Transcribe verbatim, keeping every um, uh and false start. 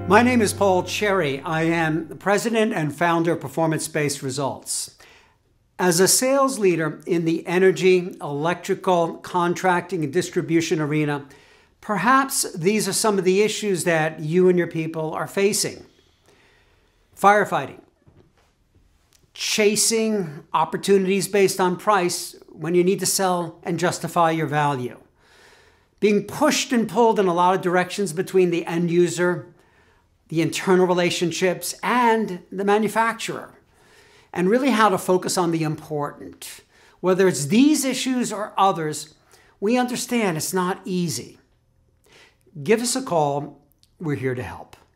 My name is Paul Cherry. I am the president and founder of Performance-Based Results. As a sales leader in the energy, electrical, contracting, and distribution arena, perhaps these are some of the issues that you and your people are facing. Firefighting. Chasing opportunities based on price when you need to sell and justify your value. Being pushed and pulled in a lot of directions between the end user, the internal relationships, and the manufacturer. And really how to focus on the important. Whether it's these issues or others, we understand it's not easy. Give us a call. We're here to help.